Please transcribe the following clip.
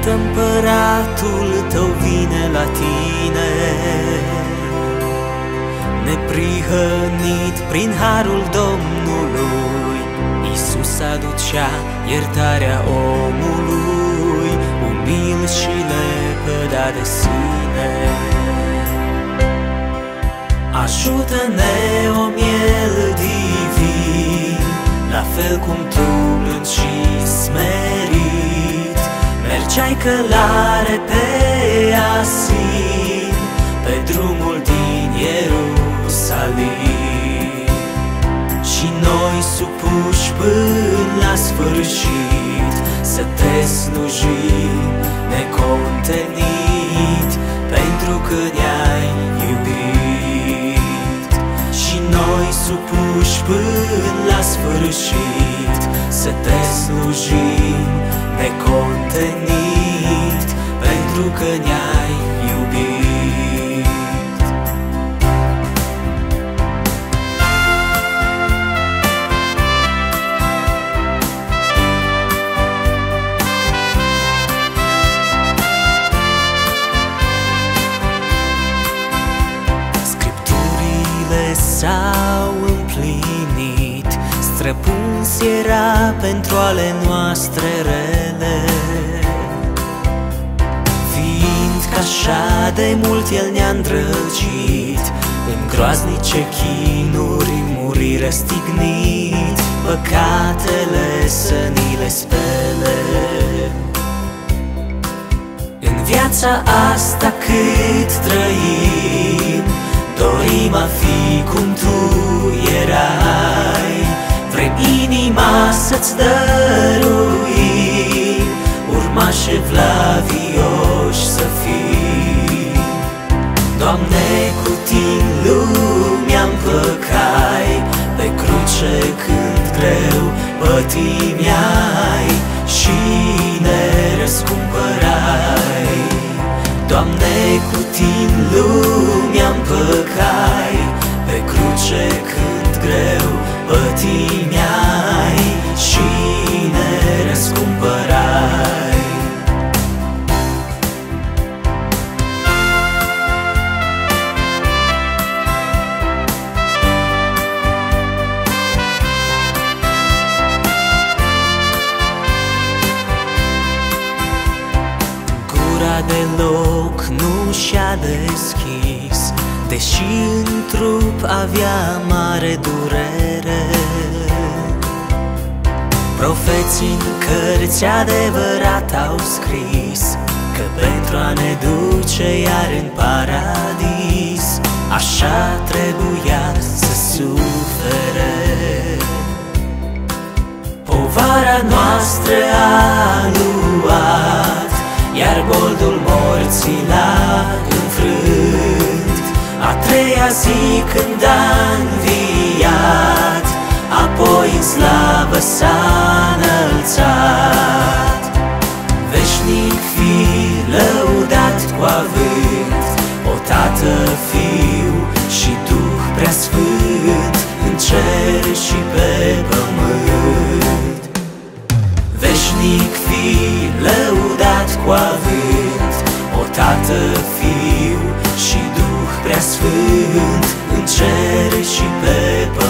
Iată împăratul tău vine la tine, neprihănit prin harul Domnului. Iisus aducea iertarea omului, umil și lepădat de sine. Ajută-ne, o miel divin, la fel cum tu blând și smerit, mergeai călare pe Asin, pe drumul din Ierusalim. Și noi, supuși până la sfârșit, să te slujim necontenit, pentru că ne-ai iubit. Și noi, supuși până la sfârșit, să te slujim necontenit, pentru că ne-ai iubit. Scripturile s-au împlinit, străpuns era pentru ale noastre rele. Fiindcă așa de mult El ne-a îndrăgit, în groaznice chinuri muri răstignit, păcatele să ni le spele. În viața asta cât trăim, dorim a fi cum Tu erai. Vrem inima să-ți dăruim, urmași evlavioși să fim. Doamne, cu Tine lumea împăcai, pe cruce când greu pătimeai și ne răscumpărai. Doamne, cu Tine lumea împăcai, pe cruce când greu pătimeai și ne răscumpărai. Gura deloc nu și-a deschis, deși în trup avea mare durere. Profeții în cărți adevărat au scris că pentru a ne duce iar în paradis, așa trebuia să sufere. Povara noastră a luat, iar boldul morții l-a înfrânt. A treia zi când a înviat, apoi în slavă s-a înălțat. Veșnic fi lăudat cu avânt, o Tată, Fiu și Duh Preasfânt, în cer și pe pământ. Veșnic fi lăudat cu avânt, o Tată, Fiu și Duh Preasfânt, în cer și pe pământ.